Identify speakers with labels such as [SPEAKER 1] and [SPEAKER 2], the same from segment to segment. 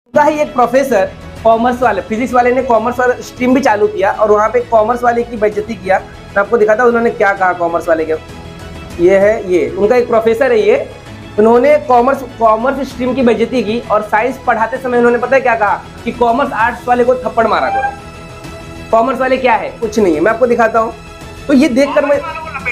[SPEAKER 1] का ही एक professor commerce वाले, फिजिक्स वाले ने कॉमर्स वाला स्ट्रीम भी चालू किया और वहाँ पे कॉमर्स वाले की बेइज्जती किया। मैं आपको दिखाता हूँ उन्होंने क्या कहा कॉमर्स वाले के। ये है, ये उनका एक प्रोफेसर है, ये उन्होंने कॉमर्स स्ट्रीम की बेइज्जती की और साइंस पढ़ाते समय उन्होंने पता है क्या कहा कि कॉमर्स आर्ट्स वाले को थप्पड़ मारा करो। कॉमर्स वाले क्या है, कुछ नहीं है, मैं आपको दिखाता हूँ। तो ये देखकर मैं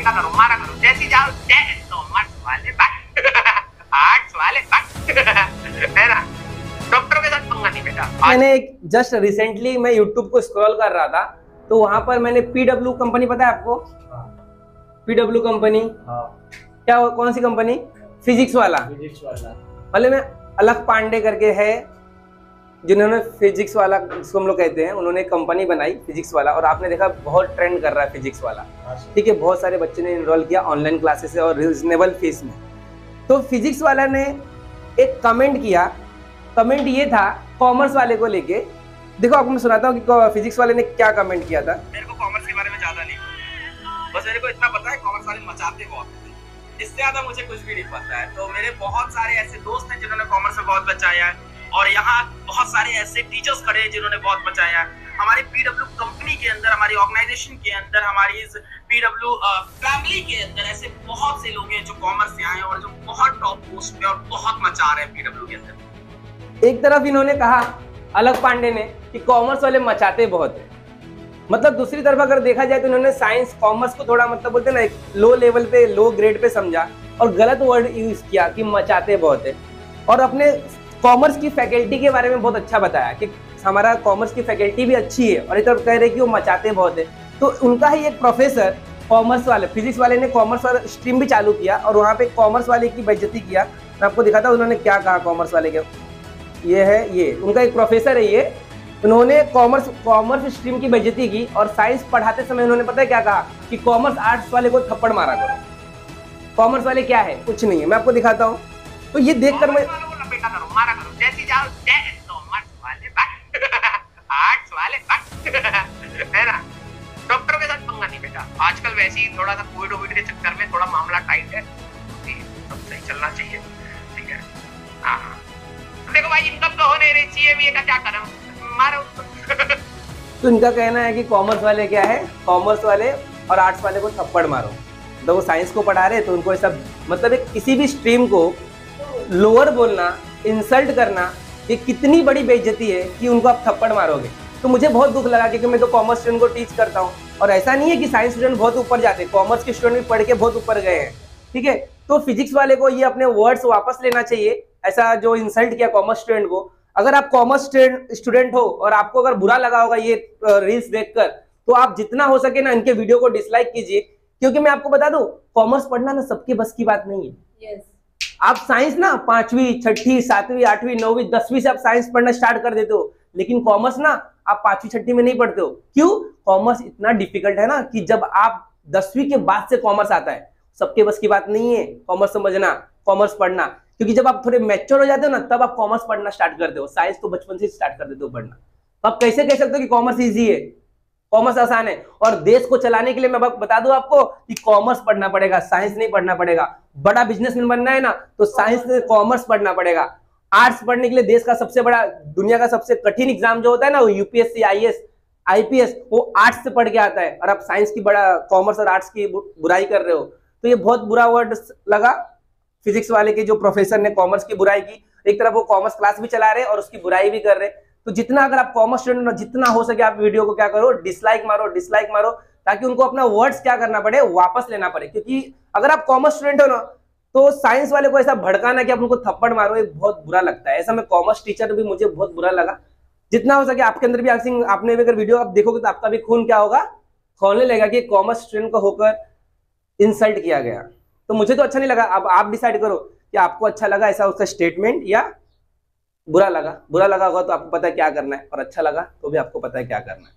[SPEAKER 2] डॉक्टर के साथ पंगा नहीं बेटा।
[SPEAKER 1] मैंने जस्ट रिसेंटली मैं यूट्यूब को स्क्रॉल कर रहा था तो वहां पर मैंने पीडब्ल्यू कंपनी, पता है आपको पीडब्ल्यू कंपनी? क्या, कौन सी कंपनी? फिजिक्स वाला वाले में अलख पांडे करके है, जिन्होंने फिजिक्स वाला जिसको हम लोग कहते हैं, उन्होंने कंपनी बनाई फिजिक्स वाला। और आपने देखा बहुत ट्रेंड कर रहा है फिजिक्स वाला, ठीक है। बहुत सारे बच्चे ने इनरोल किया ऑनलाइन क्लासेस से और रिजनेबल फीस में। तो फिजिक्स वाला ने एक कमेंट किया, कमेंट ये था कॉमर्स वाले को लेके। देखो आपको मैं सुनाता हूँ कि फिजिक्स वाले ने क्या कमेंट किया था।
[SPEAKER 2] मेरे को कॉमर्स के बारे में ज्यादा नहीं पता, बस मेरे को इतना पता है कॉमर्स वाले मचाते बहुत हैं, इससे ज्यादा मुझे कुछ भी नहीं पता है। तो मेरे बहुत सारे ऐसे दोस्त हैं जिन्होंने कॉमर्स में बहुत बचाया है और यहाँ बहुत सारे ऐसे टीचर्स खड़े हैं जिन्होंने बहुत बचाया है। हमारी पीडब्ल्यू कंपनी के अंदर, हमारी ऑर्गेनाइजेशन के अंदर, हमारी इस पीडब्ल्यू फैमिली के अंदर ऐसे बहुत से लोग हैं जो कॉमर्स से आए हैं और जो बहुत टॉप पोस्ट पे और बहुत मचा रहे हैं पीडब्ल्यू के अंदर।
[SPEAKER 1] एक तरफ इन्होंने कहा अलख पांडे ने कि कॉमर्स वाले मचाते बहुत है, मतलब दूसरी तरफ अगर देखा जाए तो इन्होंने साइंस कॉमर्स को थोड़ा मतलब बोलते ना एक लो लेवल पे, लो ग्रेड पे समझा और गलत वर्ड यूज किया कि मचाते बहुत है। और अपने कॉमर्स की फैकल्टी के बारे में बहुत अच्छा बताया कि हमारा कॉमर्स की फैकल्टी भी अच्छी है और इधर कह रहे कि वो मचाते बहुत है। तो उनका ही एक प्रोफेसर कॉमर्स वाले, फिजिक्स वाले ने कॉमर्स वाला स्ट्रीम भी चालू किया और वहाँ पे कॉमर्स वाले की बेइज्जती किया। मैं आपको दिखाता हूँ उन्होंने क्या कहा कॉमर्स वाले के। ये है, ये उनका एक प्रोफेसर है, ये उन्होंने कॉमर्स स्ट्रीम की बेइज्जती की और साइंस पढ़ाते समय उन्होंने पता है क्या कहा कि कॉमर्स आर्ट्स वाले को थप्पड़ मारा करो। कॉमर्स वाले क्या है, कुछ नहीं है, मैं आपको दिखाता हूँ। तो ये देखकर मैं
[SPEAKER 2] मारा करो, जैसी जाओ कॉमर्स वाले आर्ट्स वाले है ना, डॉक्टरों के साथ पंगा नहीं बेटा। आजकल वैसे ही थोड़ा सा कोविड के चक्कर में थोड़ा मामला टाइट है, सब सही चलना चाहिए, ठीक है। हाँ देखो भाई, इनकम तो होने रही चाहिए, भी का क्या करें, मारो।
[SPEAKER 1] तो इनका कहना है कि कॉमर्स वाले क्या है, कॉमर्स वाले और आर्ट्स वाले को थप्पड़ मारो। तो वो साइंस को पढ़ा रहे तो उनको ऐसा मतलब एक किसी भी स्ट्रीम को लोअर बोलना, इंसल्ट करना, ये कितनी बड़ी बेइज्जती है कि उनको आप थप्पड़ मारोगे। तो मुझे बहुत दुख लगा क्योंकि मैं तो कॉमर्स स्टूडेंट को टीच करता हूँ और ऐसा नहीं है कि साइंस स्टूडेंट बहुत ऊपर जाते, कॉमर्स के स्टूडेंट भी पढ़ के बहुत ऊपर गए हैं, ठीक है। तो फिजिक्स वाले को ये अपने वर्ड्स वापस लेना चाहिए, ऐसा जो इंसल्ट किया कॉमर्स स्टूडेंट को। अगर आप कॉमर्स स्टूडेंट हो और आपको अगर बुरा लगा होगा ये रील्स देखकर, तो आप जितना हो सके ना इनके वीडियो को डिसलाइक कीजिए, क्योंकि मैं आपको बता दूं कॉमर्स पढ़ना ना सबके बस की बात नहीं है। आप साइंस ना 5वीं, 6ठी, 7वीं, 8वीं, 9वीं, 10वीं से आप साइंस पढ़ना स्टार्ट कर देते हो, लेकिन कॉमर्स ना आप 5वीं, 6ठी में नहीं पढ़ते हो। क्यों? कॉमर्स इतना डिफिकल्ट है ना कि जब आप 10वीं के बाद से कॉमर्स आता है, सबके बस की बात नहीं है कॉमर्स समझना, कॉमर्स पढ़ना। क्योंकि जब आप थोड़े मैच्योर हो जाते हो ना तब आप कॉमर्स पढ़ना स्टार्ट करते हो, साइंस तो बचपन से स्टार्ट कर देते हो पढ़ना। तो आप कैसे कह सकते हो कि कॉमर्स इजी है, कॉमर्स आसान है? और देश को चलाने के लिए मैं बता दूं आपको कि कॉमर्स पढ़ना पड़ेगा, साइंस नहीं पढ़ना पड़ेगा। बड़ा बिजनेसमैन बनना है ना तो साइंस से कॉमर्स पढ़ना पड़ेगा। आर्ट्स पढ़ने के लिए देश का सबसे बड़ा, दुनिया का सबसे कठिन एग्जाम जो होता है ना वो यूपीएससी, आईएएस, आईपीएस, वो आर्ट्स से पढ़ के आता है और आप साइंस की बड़ा, कॉमर्स और आर्ट्स की बुराई कर रहे हो। तो ये बहुत बुरा वर्ड लगा फिजिक्स वाले के जो प्रोफेसर ने कॉमर्स की बुराई की। एक तरफ वो कॉमर्स क्लास भी चला रहे और उसकी बुराई भी कर रहे। तो जितना अगर आप कॉमर्स स्टूडेंट हो, जितना हो सके आप वीडियो को क्या करो, डिसलाइक मारो, डिसलाइक मारो, ताकि उनको अपना वर्ड्स क्या करना पड़े, वापस लेना पड़े। क्योंकि अगर आप कॉमर्स स्टूडेंट हो ना तो साइंस वाले को ऐसा भड़काना कि आप उनको थप्पड़ मारो, ये बहुत बुरा लगता है। ऐसा मैं कॉमर्स टीचर भी, मुझे बहुत बुरा लगा। जितना हो सके आपके अंदर भी, आपने भी अगर वीडियो आप देखोगे तो आपका भी खून क्या होगा, खोलने लगेगा कि कॉमर्स स्टूडेंट को होकर इंसल्ट किया गया। तो मुझे तो अच्छा नहीं लगा। अब आप डिसाइड करो कि आपको अच्छा लगा ऐसा उसका स्टेटमेंट या बुरा लगा। बुरा लगा होगा तो आपको पता है क्या करना है और अच्छा लगा तो भी आपको पता है क्या करना है।